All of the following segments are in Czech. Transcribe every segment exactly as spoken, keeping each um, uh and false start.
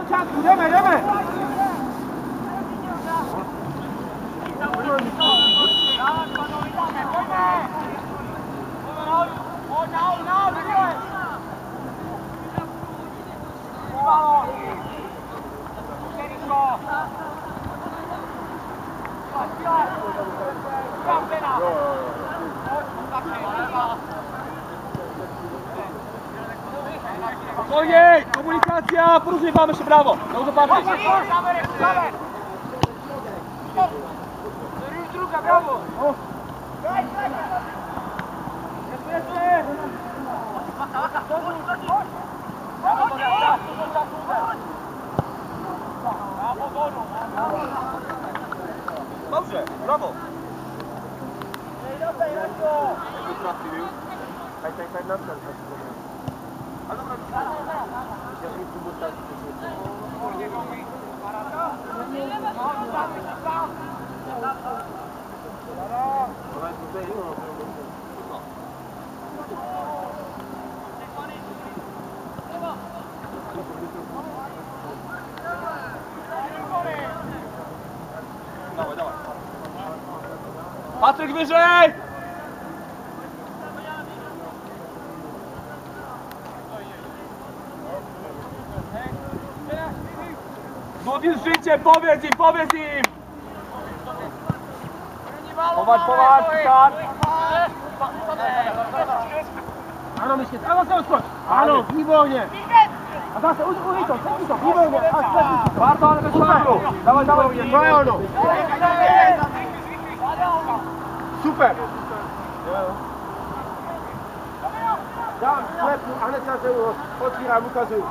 začátku, jdeme, jdeme! Spokojně, komunikacja, poróżnie mamy jeszcze brawo. Dobrze patrzeć. Druga, brawo! Dobrze, brawo. Dawaj, dawaj. Patryk, wyżej! Złodzisz życie, powiedz im, powiedz im! Powadź, powadź, tak! Ano, myšky, ano se odskoč! Ano, výborně! A zase, už uj to, sedí to, výborně! A sedí to! Barto, ale bez páru! Dawaj, dawaj, to je ono! Super! Dám slepnu a hned se ho otvírám, ukazuju.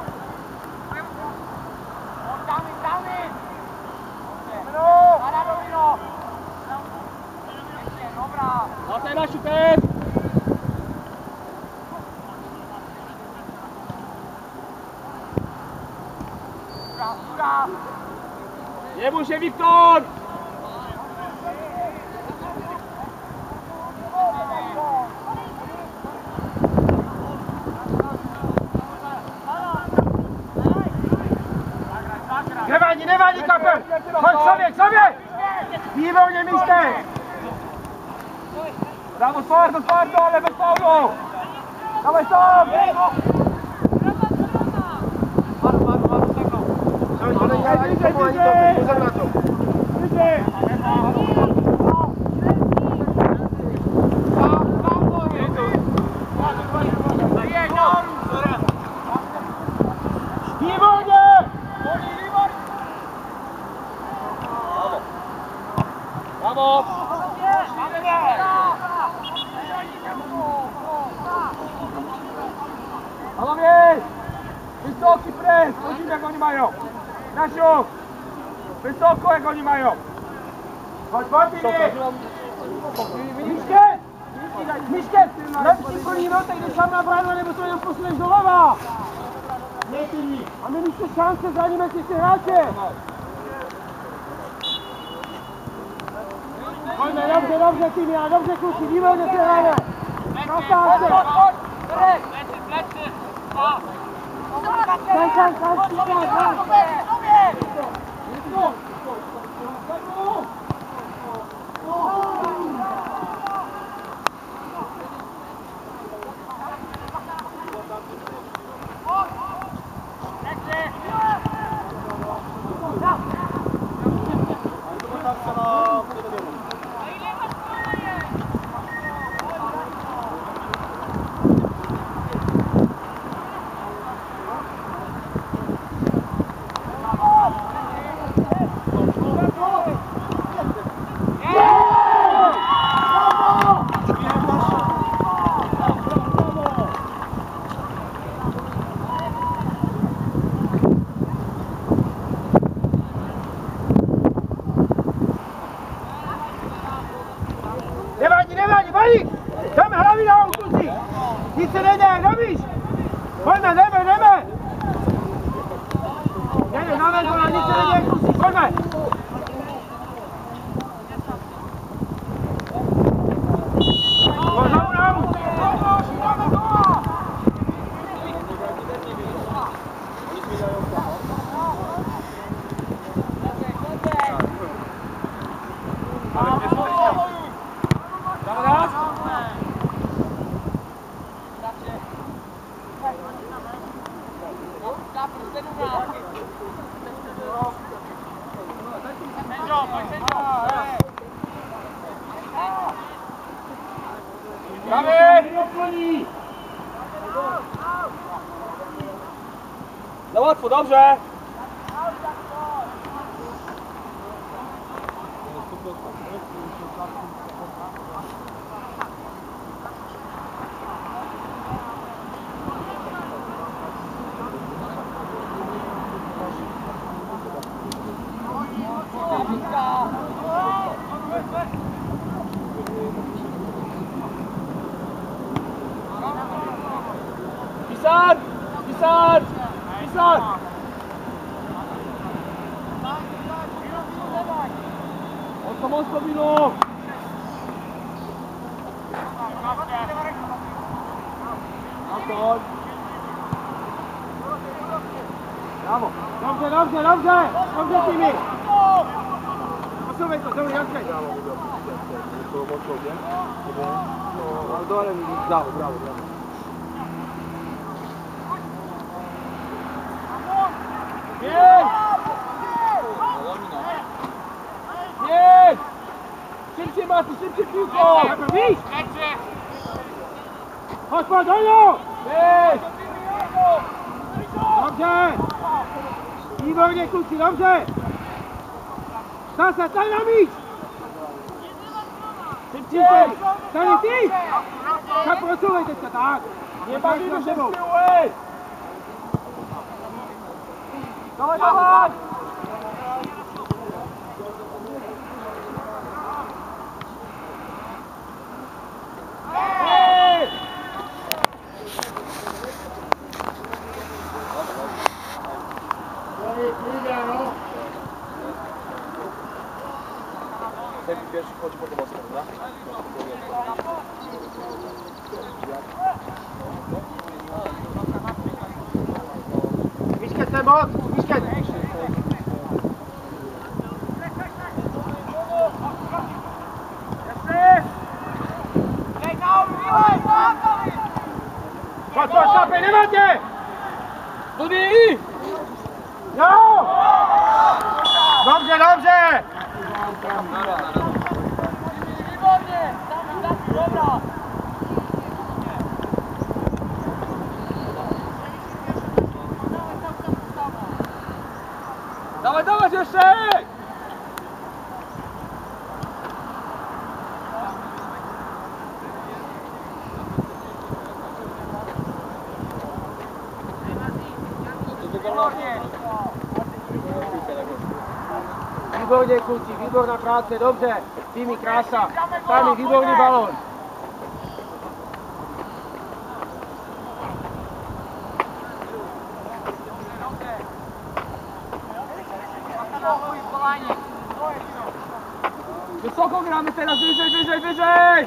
Zase na šutek! Jemu się, Wiktor! Nevadí, nevadí, kapel! Pojď k sobě, k sobě! Výborně, místek! Bravo, Sparto, Sparto, ale bez faulu! Dawaj, stop! Sorry, to není ani tomu, ani tomu, pozor na to! Výborně! Bravo! Panowie! Wysoki pres! Chodzimy jak oni mają! Nasiu! Wysoko jak oni mają! Chodź, chodź, Miške! Miške! Lepší kolí notek, jdeš tam na bránu, nebo to jenom posuneš doleva! A my místo šance zraníme si ty hráče! Pojďme, dobře, dobře, týmy, a dobře, kluci, výborně se hráme! Natáčte! Staň, staň, staň, staň, staň! Nevadí, nevadí, vadí! Jdeme, hlavy na kluci! Nic se nejde, dobíš! Pojďme, jdeme, jdeme! Jdeme, na vezu, nic se nejde, kluci, pojďme! Pojď, hlavu, hlavu! Prawy! Za łatwo, dobrze! Pisar! Pisar! Pisar! Mocno, mocno, Milo! Anton! Brawo! Dobrze, dobrze, dobrze! Dobrze, Timi! Posuwaj to, dobrze, dobrze! Brawo, to mocno, nie? No, ale dole mi... Brawo, brawo, brawo. Jedź! Jedź! Szybciej, Mati, szybciej piłką! Idź! Chodź, chodź, Oniu! Jedź! Dobrze! Igor, nie kuci, dobrze! Sasa, daj nam iść! Szybciej! Daj idź! Zapracuj tylko, tak! Nie bawimy się z tyłu! Dawaj, dawaj! Ej! Ten pierwszy chodzi po tym ostro, prawda? Miśkę, Sebot! Miśkę! Chodź, chodź, szapy, nie macie! Dudi! No! Dobrze, dobrze! Dawaj, dawaj jeszcze! Výborně, kluci, výborná práce, dobře. Tými, krása. Sami, výborný balón. Wysoko gramy teraz, wyżej, wyżej, wyżej!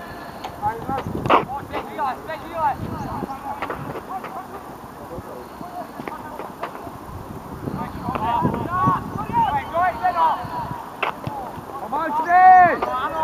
Powalczmy!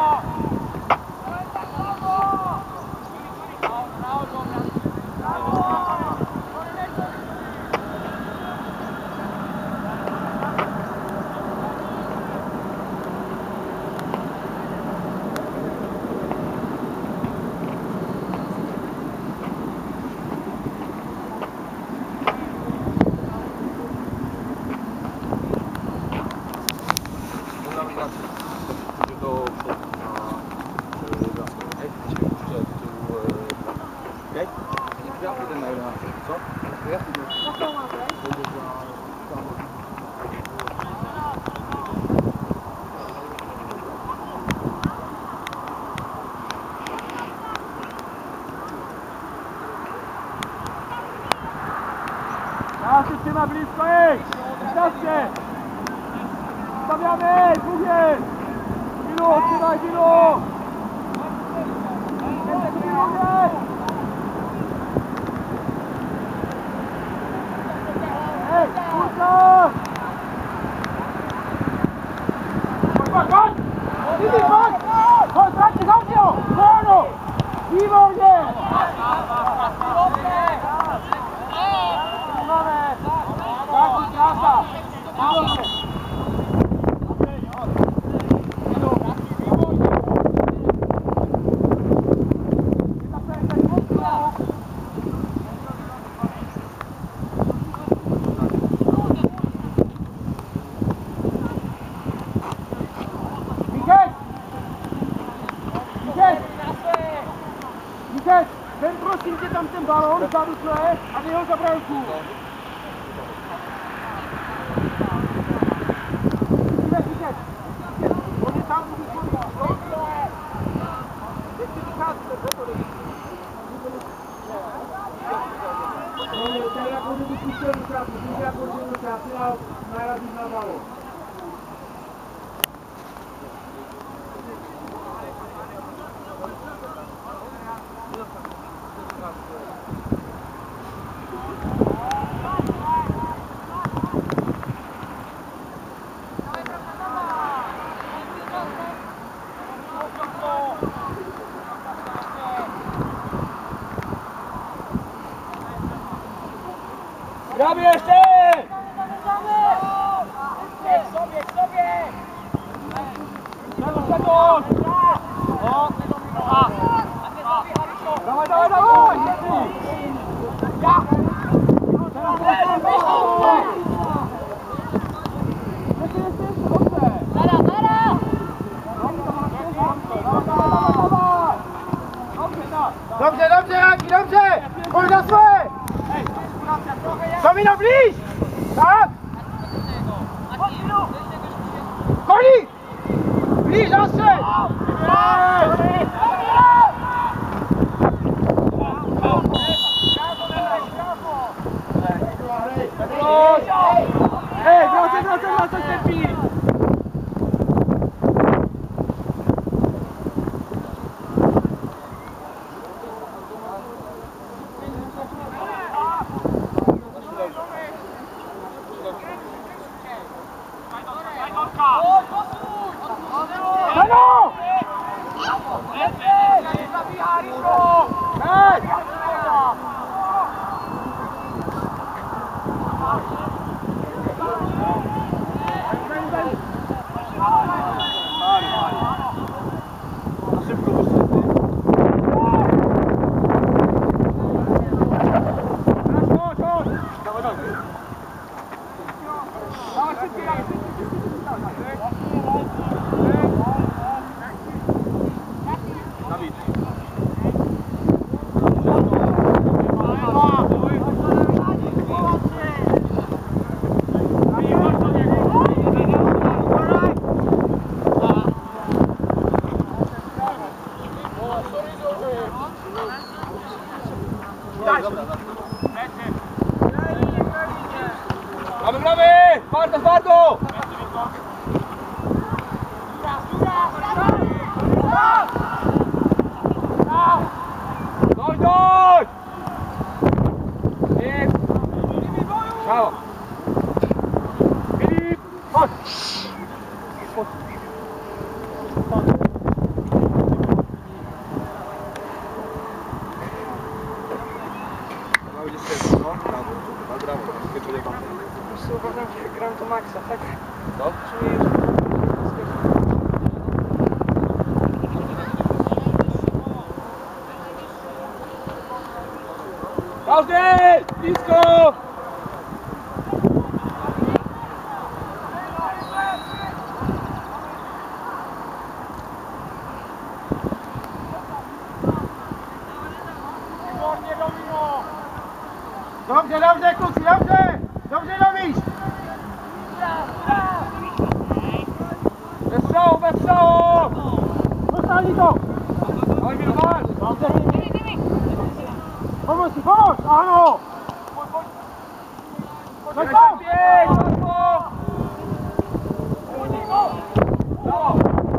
A ty trzyma blisko, ej! Wstawcie! Stawiamy! Drugie! Wilu, trzymaj, Wilu! Ej, kurka! Chodź, chodź, chodź! Idź, chodź! Chodź, chodź, chodź! Wolno! Výborně! Máme! źle, a nie ją za bramku. Oni tam jak może być piszczelu trafi, jak może być trafi, a najrazy znawało. Gramy jeszcze! Bieg sobie, sobie! Przedusz, przedusz! O! Dawaj, dawaj, dawaj! Ja! Teraz lecę! Jeszcze, jeszcze, jeszcze, dobrze! Dara, dara! Dobrze, dobrze, Jaki, dobrze! Chodź na swoje! Domino, bliż! Tak! Koni! Bliż, ostrzel! Ej, wracaj, wracaj, wracaj, Tepi! Halo! Gramy, gramy! Twardo, twardo! Dojdź, dojdź! Filip! Brawo! Filip! Chodź! Uważam, że gram do maksa, tak? Co? Czuję, że... Każdy! Blisko! Dobrze, dobrze, Kuki, dobrze! Dobrze robisz! Bez strzału, bez strzału! Zostali to! Dawaj, Mirowan! Dobrze! Pomóż ci, pomóż! Ano! Chodź tam! Pięć! Łatwo! Brawo!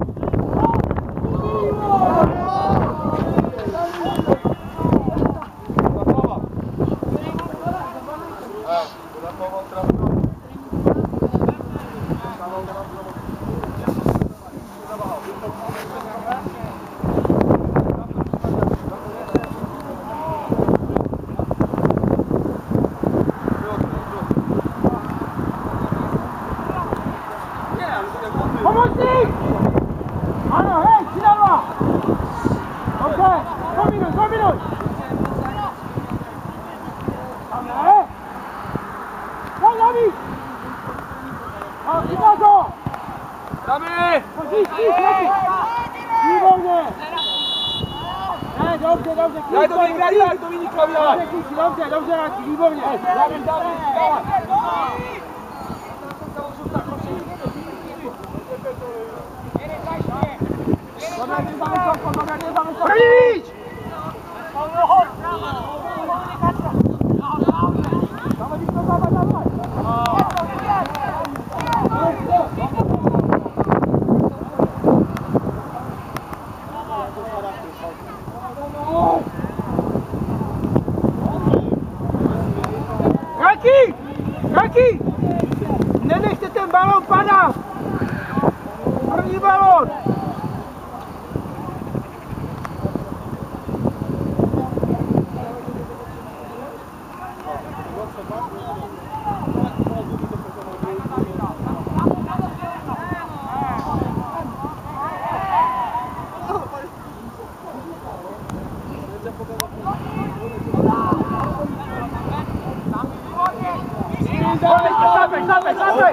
Pomocnik! Ano, hej, Sidalwa! Dobrze, kombinuj, kombinuj! Dobrze! Chodź, Dawid! O, Sidago! Gramy! Chodź, idź, idź, lepiej! I wolnie! Jest! dobře, dobře. Daj Dominik, daj, daj Dominikovi, daj. Dobře, kluci, dobře, dobře, Raki, výborně. David, David, daj. První! Raki! Raki! Nenechte ten balón padat! První balón! Zapej, zapej, zapej!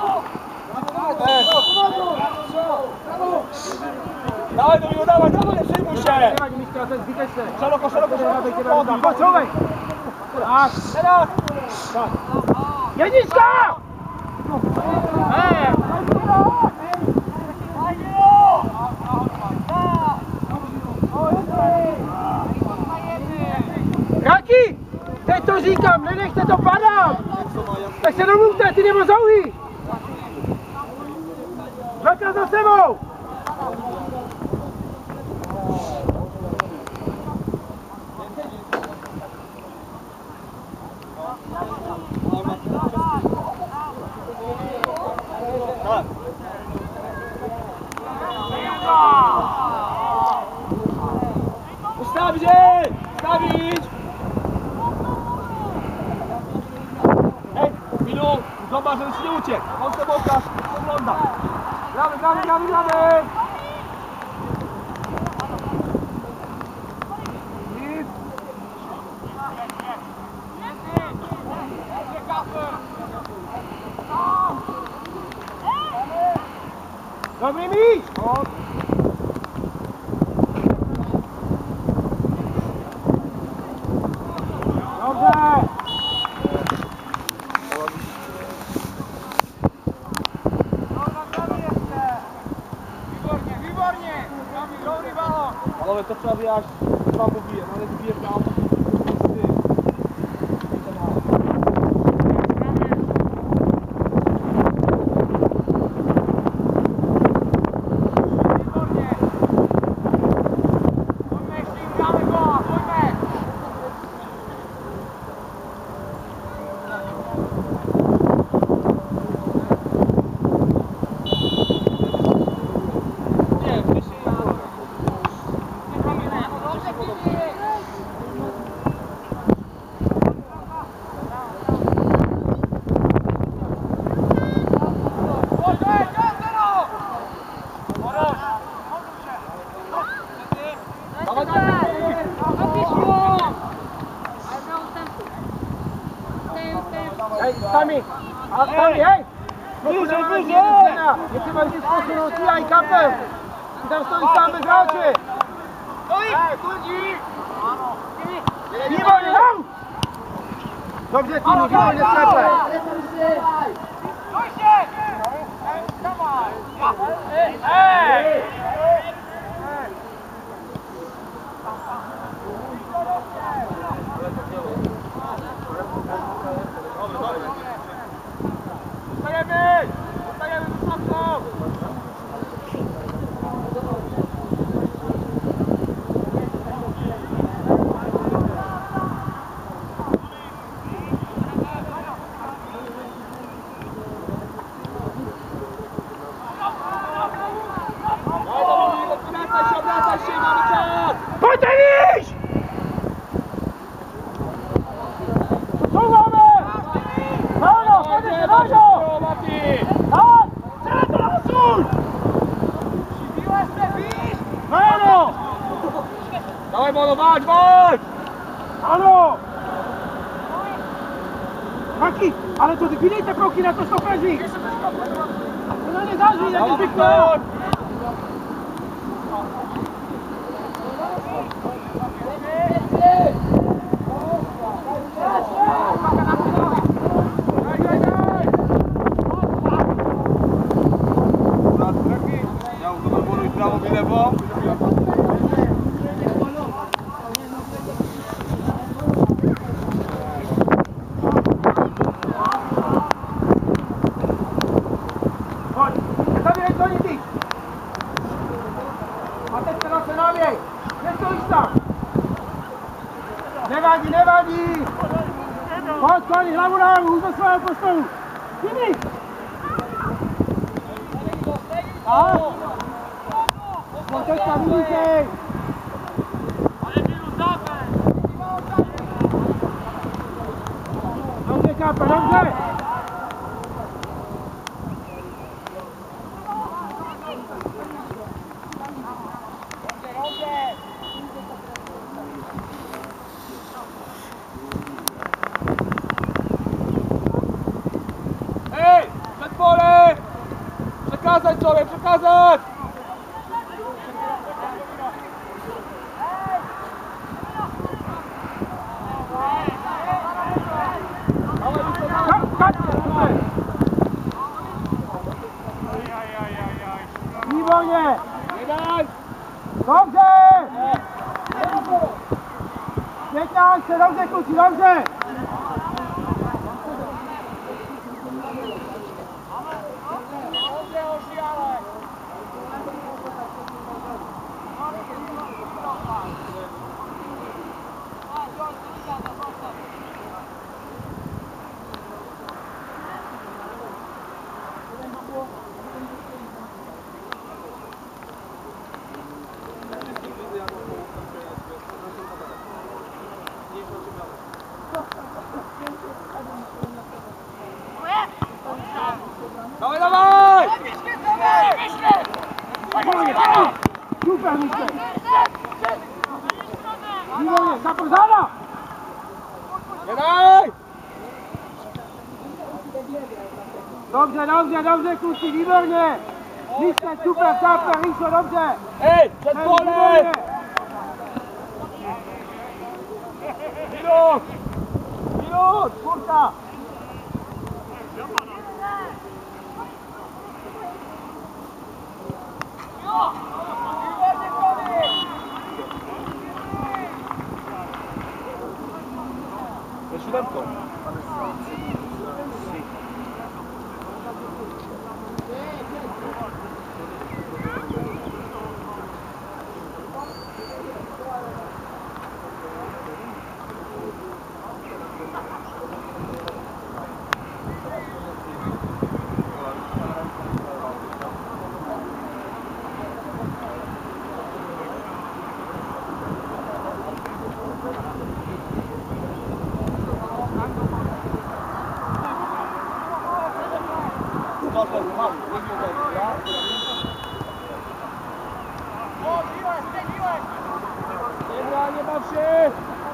Dawaj Domino, dawaj, dawaj, nie przejmuj się! Szeroko, szeroko, szeroko! Pocouvej! Tak, Teraz! jednička! Hej! Raki! Teď to říkám, nenechte to padat! Tak se domluvte, ty nebo zaují! Dvakrát za sebou! Ustawić się! Stawić! Ej, Milu, zobacz, żeby ci nie uciekł. On sobie pokaż, ogląda. Gramy, gramy, gramy, gramy! Nic. Dobrý míč! Dobře! Výborně, výborně! Dobrý balón! Ale to třeba vyjáš, vám pobije, ale nebije tam. Hej, sami! A sami, hej! Blíže, blíže! Jestli mají si posunout si aj kapem! Ty tam stojí sám bez hráče! Stojí! Kurdí! Výborně, tam! Dobře, týmu, výborně slepe! Dojště! Hej! Zostajemy! Zostajemy wysoko! Obracaj się, obracaj się, mamy czas! Pojďte níž! Co máme? Ráno, pojďte, ráno! Tak, celé to nasuň! Ráno! Dawaj Bono, walcz, walcz! Ano! Raki, ale to vydejte kroky na to stopeři! To na ně záží, jak je zvykne! Nevadí, nevadí! Pojď, Koni, hlavu nahoru, už do svého postoju! Chybi! A? No teďka vidíte! Dobře, Kápe, dobře! Przekazać sobie, przekazać! Výborně! Dobře! Pěkná se, dobře kluci, dobře! Dawaj, dawaj! Super, Miško! Výborně, zapr záda! Jedaj! Dobře, dobře, dobře, kluci, výborně! Miško, super, Zapr, Ríšo, dobře! Hej, před pole! Minut! Minut, kurka! Je siódemką. Nie baw się!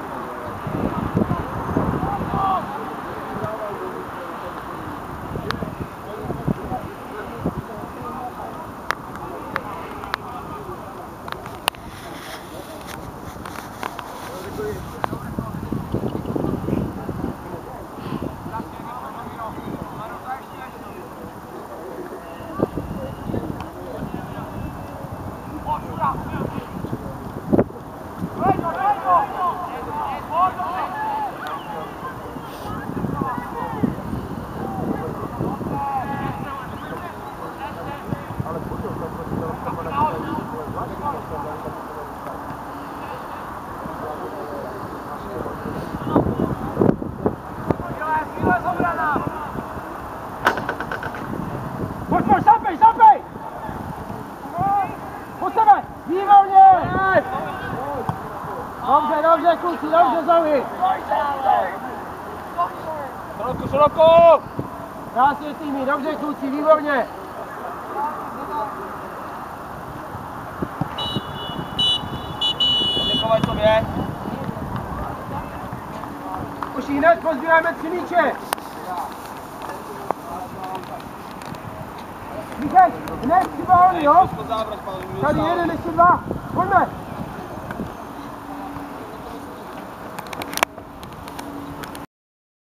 Pojď, pojď, zapej, zapej! Pojď sebe, výborně! Dobře, dobře, kluci, dobře, Zoe! Szeroko, szeroko! Krásně týmy, dobře, kluci, výborně! Děkovat sobě! Už hned pozbíráme tři míče! Michal, hned tři balony, jo? Tady jeden, ještě dva, pojďme!